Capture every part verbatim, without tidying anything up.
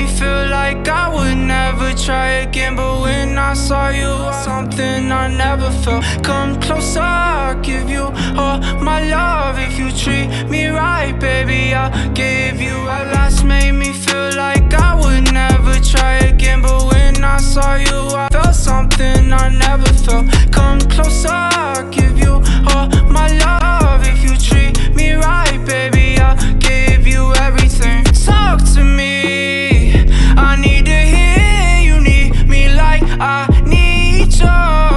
me feel like I would never try again. But when I saw you, something I never felt. Come closer, I'll give you all my love. If you treat me right, baby, I'll give you a last. Made me feel like I would never try again. But when I saw you, I felt something I never felt. Come closer, I'll give you all my love. If you treat me right, baby, I'll give you everything. Talk to me, I need to hear you need me like I need you.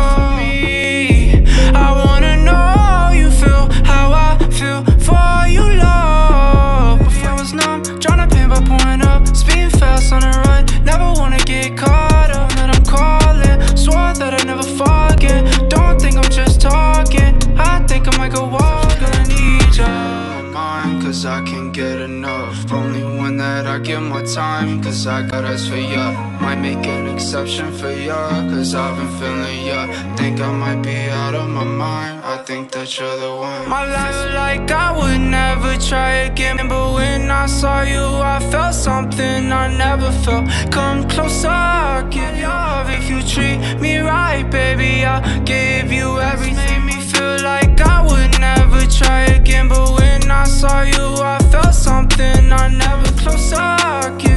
I wanna know you feel how I feel for you, love. Before I was numb, tryna pain by pouring up, speeding fast on the run. Never wanna get caught up, that I'm calling. Swore that I'd never forget. Don't think I'm just talking, I think I might go walk. I need you, mine, cause I can't get enough. Only one that I give my time, cause I got eyes for ya. Might make an exception for ya, cause I've been feeling ya. Think I might be out of my mind, I think that you're the one. My life like I would never try again. But when I saw you, I felt something I never felt. Come closer, I'll give you love. If you treat me right, baby, I'll give you everything. Made me feel like I would never try again. But when I saw you, I felt something I never. Closer, I'll give